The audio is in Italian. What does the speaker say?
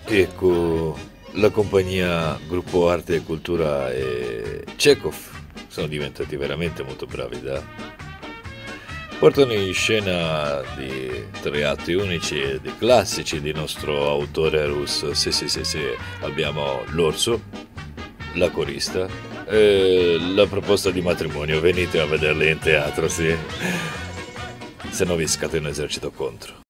Ecco, la compagnia Gruppo Arte e Cultura e Chekhov sono diventati veramente molto bravi, portano in scena di tre atti unici e di classici di nostro autore russo. Sì, sì, sì, sì. Abbiamo l'orso, la corista e la proposta di matrimonio. Venite a vederli in teatro, sì. Se no vi scateno esercito contro.